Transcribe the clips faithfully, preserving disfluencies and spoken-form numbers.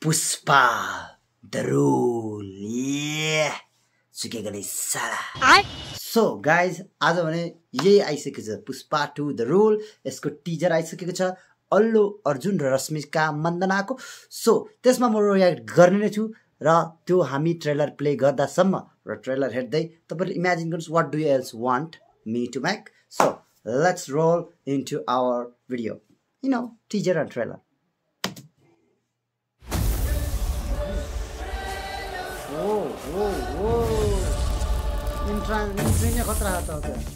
Pushpa, the rule, yeah. सुकेगले साला. So guys, आज भने यही आइसकेको छ पुष्पा टू द रोल. यसको टिजर आइसकेको छ अल्लु अर्जुन र रश्मिका मन्दनाको. सो त्यसमा म रियाक्ट गर्ने नै छु र त्यो हामी ट्रेलर प्ले गर्दासम्म र ट्रेलर हेर्दै तपाईहरु इमेजिन गर्नुस् what do you else want me to make. So let's roll into our video. You know, teaser and trailer. Whoa, whoa, whoa. Intran, intran खतरा आता होता है.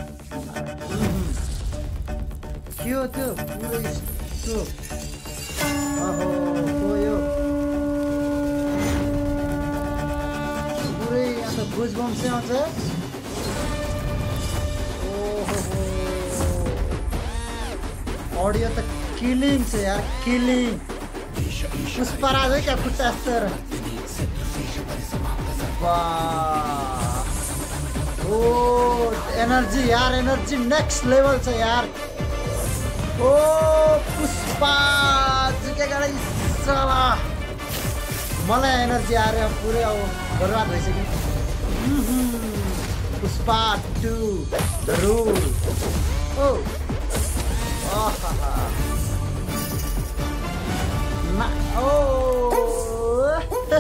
क्यों तो पूरे तो. आहो, कोयो. पूरे यहाँ तो goosebumps से आता है. ऑडियो तो किलिंग से यार किलिंग. उस पर आ जाए क्या कुछ ऐसा. वाह. ओ एनर्जी यार एनर्जी नेक्स्ट लेवल से यार. ओ पुष्पा जिके गाड़ी साला. मलाई एनर्जी आ रही है पूरे अब बर्बाद हो सके. Pushpa two the rule. ओ Ma oh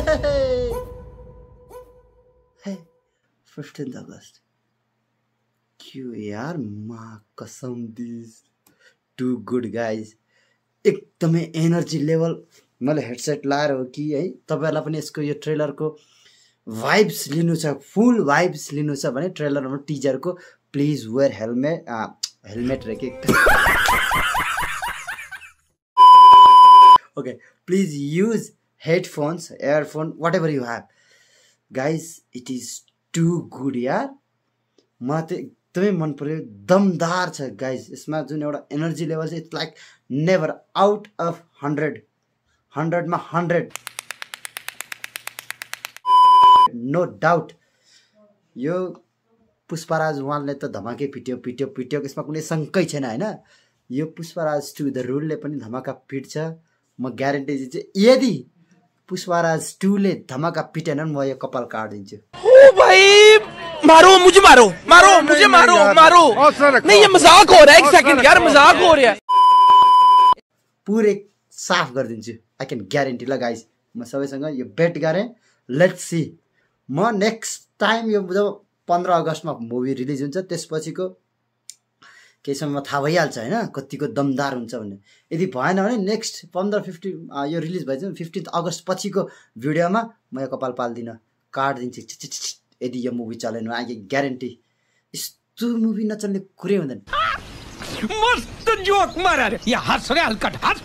hey fifteenth August. क्यों यार माँ कसम these too good guys. एकदमै एनर्जी लेभल. मैले हेडसेट लाएर हो कि है तपाईहरुलाई पनि यसको यो ट्रेलरको भाइब्स लिनु छ फुल भाइब्स लिनु छ भने ट्रेलरमा टिजरको प्लिज वेयर हेलमेट हेलमेट रे के okay, please use headphones, earphone, whatever you have. Guys, it is too good यार. मलाई त एकदमै मन पर्यो. दमदार छ guys. यसमा जुन एउटा एनर्जी लेभल छ it's like never out of hundred. Hundred मा हन्ड्रेड. No doubt. यो पुष्पराज वानले त धमाकै पिट्यो पिट्यो पिट्यो. यसमा कुनै शंकै छैन हैन. यो पुष्पराज टू द रुलले पनि धमाका पिट्छ. म ग्यारेन्टी दिन्छु यदि पुष्पराज टू ले धमाका पिटेन म यो कपाल काट्दिन्छु. ओ भाई मारो मुझे मारो मारो मुझे मारो मारो. नहीं ये मजाक हो रहा है. एक सेकंड यार मजाक हो रहा है. पुरै साफ गरिदिन्छु. आई क्यान ग्यारेन्टी ल गाइस. म सबैसँग यो बेट गरे. Let's see. म नेक्स्ट टाइम यो जब पन्ध्र अगस्तमा मुभी रिलिज हुन्छ त्यसपछिको केही समयमा थाहा भइहाल्छ हैन कतिको दमदार हुन्छ भन्ने. यदि भएन भने नेक्स्ट पन्ध्र फिफ्टिन यो रिलिज भएछ फिफ्टिन्थ अगस्त पछिको भिडियोमा म यो कपाल पाल्दिन काट्दिन्छु यदि यो मुभी चलेन. आगे ग्यारेन्टी. यस्तो मुभी नचल्ने कुरै हुँदैन. मस्त जोक मारा रे. या हँस रे हल्कट हँस.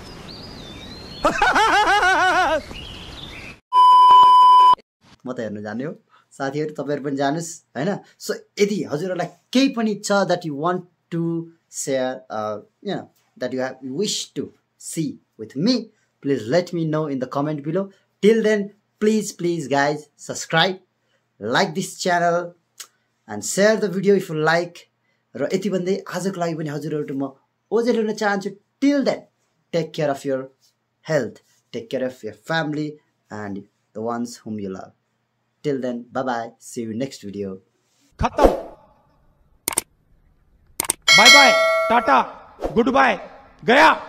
म त हेर्न जाने हो. साथीहरु तपाईहरु पनि जानुस् हैन. सो यदि हजुरहरुलाई केही पनि छ that you want to share uh you know that you have you wish to see with me, please let me know in the comment below. Till then please please guys subscribe, like this channel and share the video if you like. र यति भन्दै आजको लागि पनि हजुरहरु म ओजे लिन चाहन्छु. Till then take care of your health, take care of your family and the ones whom you love. Till then, bye bye. See you next video. खत्म. बाय बाय टाटा गुड बाय गया.